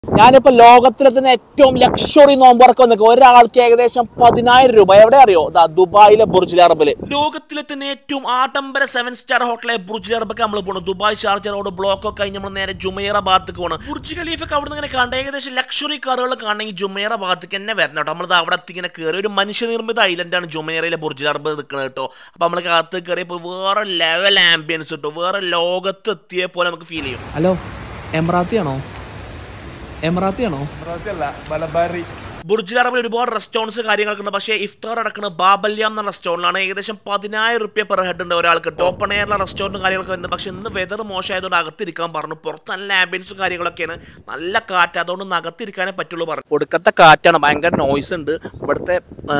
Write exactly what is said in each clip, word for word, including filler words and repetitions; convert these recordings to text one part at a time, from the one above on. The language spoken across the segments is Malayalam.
ഞാനിപ്പോൾ ലോകത്തിലെ തന്നെ ഏറ്റവും ലക്ഷറി നോമ്പുറക്കം നിൽക്കുക ഒരാൾക്ക് ഏകദേശം പതിനായിരം രൂപ. എവിടെ അറിയോ? ദാ ദുബായിലെ ബുർജ് അൽ അറബില്. ലോകത്തിലെ തന്നെ ഏറ്റവും ആഡംബര സെവൻ സ്റ്റാർ ഹോട്ടലെ ബുർജ് അൽ അറബിക്ക് നമ്മൾ പോകണം. ദുബായ് ഷാർജ റോഡ് ബ്ലോക്ക് ഒക്കെ കഴിഞ്ഞ് നമ്മൾ നേരെ ജുമൈറ ഭാഗത്തേക്ക് പോകണം. ബുർജ് ഖലീഫൊക്കെ അവിടെ നിന്ന് ഇങ്ങനെ കണ്ട ഏകദേശം ലക്ഷറി കാറുകൾ കാണണമെങ്കിൽ ജുമൈറ ഭാഗത്തേക്ക് തന്നെ വരണം കേട്ടോ. നമ്മളത് അവിടെ എത്തിങ്ങനെ കയറി ഒരു മനുഷ്യനിർമ്മിത ഐലൻഡാണ് ജുമൈറയിലെ ബുർജ് അൽ അറബ് നിൽക്കുന്നത് കേട്ടോ. അപ്പോൾ നമ്മൾ അകത്ത് കയറിയപ്പോൾ വേറെ ലെവൽ ആംബിയൻസ് കിട്ടും, വേറെ ലോകത്തെത്തിയ പോലെ നമുക്ക് ഫീൽ ചെയ്യും. ഹലോ, എമറാത്തിയാണോ? എമറാത്തിയാണോ? ബുർജ് അൽ അറബിൽ ഒരുപാട് റെസ്റ്റോറൻറ്റ്സ് കാര്യങ്ങളൊക്കെ ഉണ്ട്. പക്ഷേ ഇഫ്താർ അടക്കുന്നത് ബാബല്യാം എന്ന റെസ്റ്റോറൻറ്റിലാണ്. ഏകദേശം പതിനായിരം റുപ്യ പെർ ഹെഡ് ഉണ്ട് ഒരാൾക്ക്. ടോപ്പൺ എയറിലെ റെസ്റ്റോറൻറ്റും കാര്യങ്ങളൊക്കെ ഉണ്ട്. പക്ഷേ ഇന്ന് വെതർ മോശമായതുകൊണ്ട് അകത്തിരിക്കാൻ പറഞ്ഞു. പുറത്ത് നല്ല ആംബിയൻസും കാര്യങ്ങളൊക്കെയാണ്, നല്ല കാറ്റ്, അതുകൊണ്ട് അകത്തിരിക്കാനേ പറ്റുള്ളൂ പറഞ്ഞു. ഒടുക്കത്തെ കാറ്റാണ്, ഭയങ്കര നോയ്സ് ഉണ്ട്. ഇവിടുത്തെ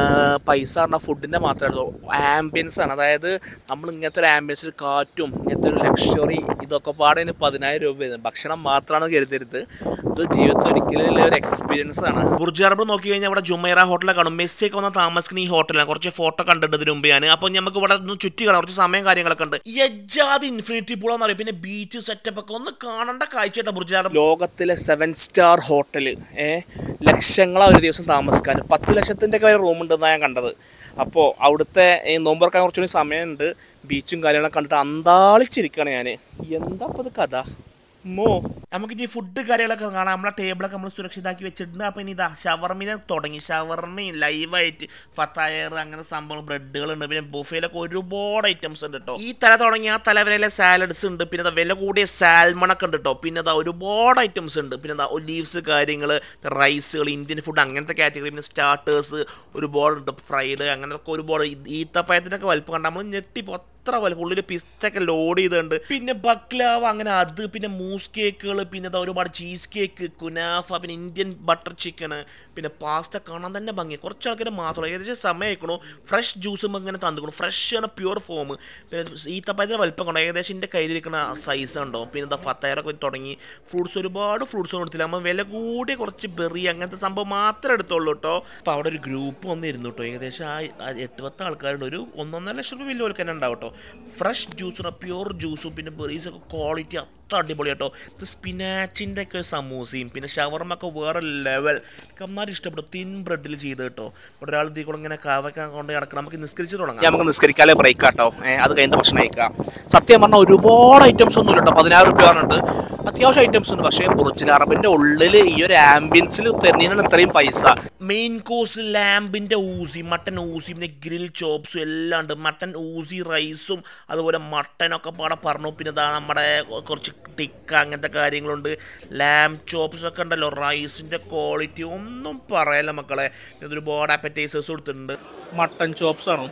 പൈസ പറഞ്ഞാൽ ഫുഡിൻ്റെ മാത്രമേ ആംബിയൻസ് ആണ്. അതായത് നമ്മൾ ഇങ്ങനത്തെ ഒരു ആംബിയൻസിൽ കാറ്റും ഇങ്ങനത്തെ ഒരു ലക്ഷറി ഇതൊക്കെ പാടെ പതിനായിരം രൂപ വരുന്നത്. ഭക്ഷണം മാത്രമാണ് കരുതരുത്, ഇത് ജീവിതത്തിൽ ഒരിക്കലും ഒരു എക്സ്പീരിയൻസ് ആണ്. ബുർജ് അൽ അറബ് നോക്കി കഴിഞ്ഞാൽ ഇവിടെ ജുമൈറ ഹോട്ടലിൽ കാണും. മെസ്സിയൊക്കെ വന്ന് താമസിക്കുന്ന ഈ ഹോട്ടലാണ്. കുറച്ച് ഫോട്ടോ കണ്ടിട്ടതിന് മുമ്പ് ഞാൻ അപ്പോൾ നമുക്ക് ഇവിടെ ഒന്ന് ചുറ്റി കാണാം, കുറച്ച് സമയം കാര്യങ്ങളൊക്കെ ഉണ്ട്. യജാദ് ഇൻഫിനിറ്റി പൂൾ എന്ന് പറയും. പിന്നെ ബീച്ച് സെറ്റപ്പ് ഒക്കെ ഒന്ന് കാണേണ്ട കാഴ്ചയായിട്ട് ബുർജ് അൽ അറബ്. ലോകത്തിലെ സെവൻ സ്റ്റാർ ഹോട്ടൽ ഏഹ് ലക്ഷങ്ങളാ ഒരു ദിവസം താമസിക്കാൻ. പത്ത് ലക്ഷത്തിൻ്റെ ഒക്കെ വരെ റൂമുണ്ടെന്നാണ് ഞാൻ കണ്ടത്. അപ്പോൾ അവിടുത്തെ ഈ നോമ്പുറക്കാൻ കുറച്ചുകൂടി സമയമുണ്ട്. ബീച്ചും കാര്യങ്ങളൊക്കെ കണ്ടിട്ട് അന്താളിച്ചിരിക്കുകയാണ് ഞാൻ. എന്താ അപ്പോൾ ഇത് കഥ മോ? നമുക്ക് ഈ ഫുഡ് കാര്യങ്ങളൊക്കെ കാണാം. നമ്മളെ ടേബിളൊക്കെ നമ്മൾ സുരക്ഷിതമാക്കി വെച്ചിട്ടുണ്ട്. അപ്പോൾ ഇനി ഇതാ ഷവർമിനെ തുടങ്ങി. ഷവർമയും ലൈവായിട്ട് ഫത്തായർ അങ്ങനെ സംഭവങ്ങൾ, ബ്രെഡുകളുണ്ട്. പിന്നെ ബുഫേയിലൊക്കെ ഒരുപാട് ഐറ്റംസ് ഉണ്ട് കേട്ടോ. ഈ തല തുടങ്ങി ആ തല വരെയുള്ള സാലഡ്സ് ഉണ്ട്. പിന്നെ അതാ വില കൂടിയ സാൽമണൊക്കെ ഉണ്ട് കേട്ടോ. പിന്നെ അതാ ഒരുപാട് ഐറ്റംസ് ഉണ്ട്. പിന്നെ എന്താ ഒലീവ്സ് കാര്യങ്ങൾ, റൈസുകൾ, ഇന്ത്യൻ ഫുഡ് അങ്ങനത്തെ കാറ്റഗറി. പിന്നെ സ്റ്റാർട്ടേഴ്സ് ഒരുപാടുണ്ട്, ഫ്രൈഡ് അങ്ങനെയൊക്കെ ഒരുപാട്. ഈത്തപ്പഴത്തിനൊക്കെ വലുപ്പം കണ്ട നമ്മൾ ഞെട്ടി അത്ര വലുപ്പം. ഉള്ളിൽ പിസ്റ്റൊക്കെ ലോഡ് ചെയ്തിട്ടുണ്ട്. പിന്നെ ബക്ലാവ അങ്ങനെ അത്, പിന്നെ മൂസ് കേക്കുകൾ, പിന്നെ ഒരുപാട് ചീസ് കേക്ക്, കുനാഫ, പിന്നെ ഇന്ത്യൻ ബട്ടർ ചിക്കൻ, പിന്നെ പാസ്ത കാണാൻ തന്നെ ഭംഗി. കുറച്ച് ആൾക്കാർ മാത്രമല്ല, ഏകദേശം സമയമായിക്കണോ. ഫ്രഷ് ജ്യൂസും ഇങ്ങനെ തന്നിക്കണം. ഫ്രഷ് ആണ്, പ്യൂർ ഫോം. പിന്നെ ഈത്തപ്പഴത്തിൻ്റെ വലുപ്പം കണ്ടോ, ഏകദേശം എൻ്റെ കയ്യിലിരിക്കുന്ന സൈസ് ഉണ്ടോ. പിന്നെ എന്താ ഫത്തായറൊക്കെ തുടങ്ങി. ഫ്രൂട്ട്സ് ഒരുപാട് ഫ്രൂട്ട്സ് കൊടുത്തില്ല. നമ്മൾ വില കൂടിയ കുറച്ച് ബെറി അങ്ങനത്തെ സംഭവം മാത്രമേ എടുത്തുള്ളൂ കേട്ടോ. അപ്പോൾ അവിടെ ഒരു ഗ്രൂപ്പ് വന്നിരുന്നു കേട്ടോ. ഏകദേശം ആ എട്ട് പത്ത് ആൾക്കാരുടെ ഒരു ഒന്നൊന്നര ലക്ഷം രൂപ വലിയ തന്നെ ഉണ്ടാവും കേട്ടോ. ഫ്രഷ് ജ്യൂസും പ്യൂർ ജ്യൂസും പിന്നെ ബെറീസൊക്കെ ക്വാളിറ്റി അത്ര അടിപൊളി കേട്ടോ. ഇത് സ്പിനാച്ചിൻ്റെ ഒക്കെ സമൂസയും പിന്നെ ഷവർമൊക്കെ വേറെ ലെവൽ. നന്നായിട്ട് ഇഷ്ടപ്പെട്ടു. തിൻ ബ്രെഡിൽ ചെയ്ത് കേട്ടോ. ഇവിടെ ഒരാൾ ഇതിൽ കൂടെ ഇങ്ങനെ കാവയ്ക്കാൻ കൊണ്ട് കിടക്കണം. നമുക്ക് നിസ്കരിച്ച് തുടങ്ങാം. നമുക്ക് നിസ്കരിക്കാതെ ബ്രേക്ക് കേട്ടോ. അത് കഴിഞ്ഞ ഭക്ഷണം കഴിക്കാം. സത്യം പറഞ്ഞാൽ ഒരുപാട് ഐറ്റംസ് ഒന്നും ഇല്ല കേട്ടോ. പതിനായിരം റുപ്യ പറഞ്ഞിട്ട് അത്യാവശ്യം ഐറ്റംസ് ഉണ്ട്. പക്ഷേ ബുർജ് അൽ അറബിൻ്റെ ഉള്ളിൽ ഈ ഒരു ആംബിയൻസിൽ തരുന്നതിനാണ് ഇത്രയും പൈസ. മെയിൻ കോഴ്സ് ലാമ്പിൻ്റെ ഊസി, മട്ടൻ ഊസി, പിന്നെ ഗ്രിൽ ചോപ്സും എല്ലാം ഉണ്ട്. മട്ടൻ ഊസി റൈസും അതുപോലെ മട്ടനൊക്കെ പാടെ പറഞ്ഞു. പിന്നെ ഇതാ നമ്മുടെ കുറച്ച് ടിക്ക അങ്ങനത്തെ കാര്യങ്ങളുണ്ട്. ലാം ചോപ്സ് ഒക്കെ ഉണ്ടല്ലോ. റൈസിൻ്റെ ക്വാളിറ്റി ഒന്നും പറയല്ല മക്കളെ. ഒരുപാട് അപ്പറ്റൈസേഴ്സ് കൊടുത്തിട്ടുണ്ട്. മട്ടൻ ചോപ്സാണ്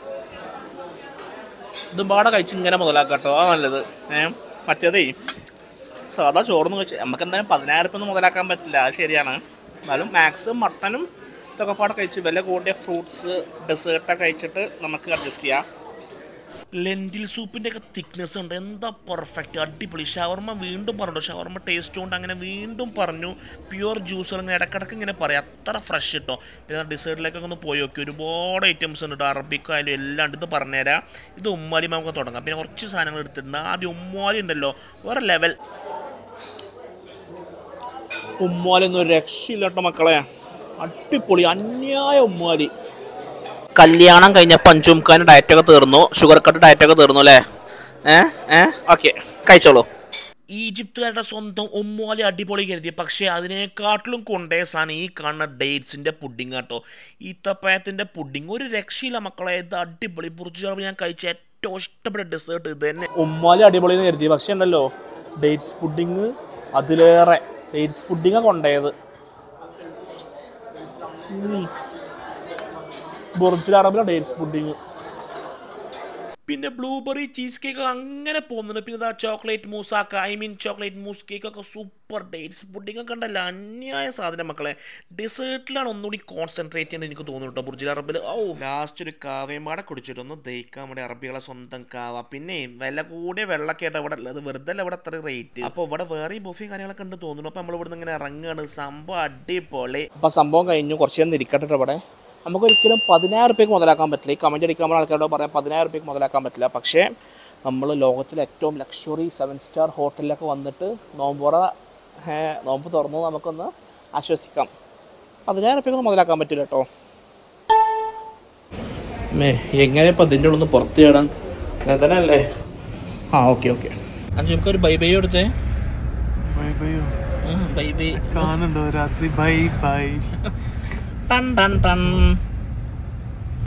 ഇതും പാടെ കഴിച്ച് ഇങ്ങനെ മുതലാക്കാം കേട്ടോ. ആ നല്ലത്. ഏഹ് മറ്റേതേ സാധാ ചോറൊന്നും കഴിച്ച് നമുക്ക് എന്തായാലും പതിനായിരം റുപ്യ ഒന്നും മുതലാക്കാൻ പറ്റില്ല, അത് ശരിയാണ്. എന്നാലും മാക്സ് മട്ടനും ഇതൊക്കെ പാടെ കഴിച്ച് വില കൂടിയ ഫ്രൂട്ട്സ് ഡെസേർട്ടൊക്കെ കഴിച്ചിട്ട് നമുക്ക് അഡ്ജസ്റ്റ് ചെയ്യാം. ലെൻറ്റിൽ സൂപ്പിൻ്റെ ഒക്കെ തിക്നെസ് ഉണ്ട്. എന്താ പെർഫെക്റ്റ്, അടിപൊളി. ഷവർമ വീണ്ടും പറഞ്ഞു. ഷവർമ ടേസ്റ്റ് കൊണ്ട് അങ്ങനെ വീണ്ടും പറഞ്ഞു. പ്യുവർ ജ്യൂസുകൾ ഇങ്ങനെ ഇടക്കിടക്ക് ഇങ്ങനെ പറയാം. അത്ര ഫ്രഷ് കിട്ടോ. പിന്നെ ഡിസേർട്ടിലേക്കൊക്കെ ഒന്ന് പോയി നോക്കി. ഒരുപാട് ഐറ്റംസ് ഉണ്ട് കേട്ടോ. അറബിക്കായാലും എല്ലാം ഉണ്ട്. ഇത് പറഞ്ഞുതരാം. ഇത് ഉമ്മാലി നമുക്ക് തുടങ്ങാം. പിന്നെ കുറച്ച് സാധനങ്ങൾ എടുത്തിട്ടുണ്ട്. ആദ്യം ഉമ്മാലി ഉണ്ടല്ലോ, വേറെ ലെവൽ. ഉമ്മാലി ഒന്നും ഒരു രക്ഷയില്ല കേട്ടോ മക്കളെ. അടിപൊളി അന്യായ ഉമ്മാലി. കല്യാണം കഴിഞ്ഞപ്പോൾ അഞ്ചുമുക്കാൻ്റെ ഡയറ്റൊക്കെ തീർന്നു, ഷുഗർ കട്ട് ഡയറ്റൊക്കെ തീർന്നു അല്ലേ? ഏഹ് ഏഹ് ഓക്കെ കഴിച്ചോളൂ. ഈജിപ്തുകാരുടെ സ്വന്തം ഉമ്മാലി അടിപൊളി കരുതി. പക്ഷേ അതിനേക്കാട്ടിലും കൊണ്ടേ സാധനം ഈ കാണുന്ന ഡേറ്റ്സിൻ്റെ പുഡിങ് കേട്ടോ. ഈത്തപ്പഴത്തിൻ്റെ പുഡിങ് ഒരു രക്ഷയില്ല മക്കളെ. ഇത് അടിപൊളി. ബുർജ് അൽ അറബ് ഞാൻ കഴിച്ച ഏറ്റവും ഇഷ്ടപ്പെട്ട ഡെസേർട്ട് ഇത് തന്നെ. ഉമ്മാലി അടിപൊളി എന്ന് കരുതി. പക്ഷേ ഉണ്ടല്ലോ ഡേറ്റ്സ് പുഡിങ് അതിലേറെ. ഡേറ്റ്സ് പുഡിങ്ങാണ് കൊണ്ടേത്. ബുർജ് അൽ അറബിലെ ഡേറ്റ്സ് പുഡിങ്. പിന്നെ ബ്ലൂബെറി ചീസ് കേക്ക് അങ്ങനെ പോകുന്നുണ്ട്. പിന്നെ ഇതാ ചോക്ലേറ്റ് മൂസാക്ക, ഐ മീൻ ചോക്ലേറ്റ് മൂസ് കേക്കൊക്കെ സൂപ്പർ. ഡേറ്റ്സ് പുഡിങ് ഒക്കെ ഉണ്ടല്ലോ അന്യായ സാധനം മക്കളെ. ഡെസേർട്ടിലാണ് ഒന്നുകൂടി കോൺസെൻട്രേറ്റ് ചെയ്യാൻ എനിക്ക് തോന്നുന്നു കേട്ടോ ബുർജ് അൽ അറബിൽ. ഓ ലാസ്റ്റ് ഒരു കാവയും പാടെ കുടിച്ചിട്ടൊന്ന് ദഹിക്കാൻ വേണ്ടി അറബികളെ സ്വന്തം കാവ. പിന്നെ വില കൂടിയ വെള്ളമൊക്കെ ആയിട്ട് ഇവിടെ ഉള്ളത്. വെറുതെ അല്ല ഇവിടെ അത്ര റേറ്റ്. അപ്പോൾ ഇവിടെ വേറെ ബുഫയും കാര്യങ്ങളൊക്കെ ഉണ്ട് തോന്നുന്നു. അപ്പോൾ നമ്മൾ ഇവിടെ നിന്ന് ഇങ്ങനെ ഇറങ്ങുകയാണ്. സംഭവം അടിപൊളി. അപ്പോൾ സംഭവം കഴിഞ്ഞു. കുറച്ച് നേരം ഇരിക്കട്ടെ ഇവിടെ. നമുക്കൊരിക്കലും പതിനായിരം റുപ്യക്ക് മുതലാക്കാൻ പറ്റില്ല. ഈ കമൻറ്റ് അടിക്കാൻ ആൾക്കാരോട് പറയാം പതിനായിരം റുപ്യക്ക് മുതലാക്കാൻ പറ്റില്ല. പക്ഷേ നമ്മൾ ലോകത്തിലെ ഏറ്റവും ലക്ഷറി സെവൻ സ്റ്റാർ ഹോട്ടലിലൊക്കെ വന്നിട്ട് നോമ്പുറ നോമ്പ് തുറന്ന് നമുക്കൊന്ന് ആശ്വസിക്കാം. പതിനായിരം റുപ്യൊന്നും മുതലാക്കാൻ പറ്റില്ല കേട്ടോ. മേ എങ്ങനെ ഇപ്പം അതിൻ്റെ ഉള്ളിൽ നിന്ന് പുറത്ത് ചാടാൻ തന്നെയല്ലേ? ആ ഓക്കെ ഓക്കെ. അഞ്ചു നമുക്ക് ഒരു ബൈ ബൈ കൊടുത്തേ. ബൈ ബൈയോ? ബൈ ബൈ കാണുന്നുണ്ടോ രാത്രി? Bye bye. ടൺ ടൺ ടൺ.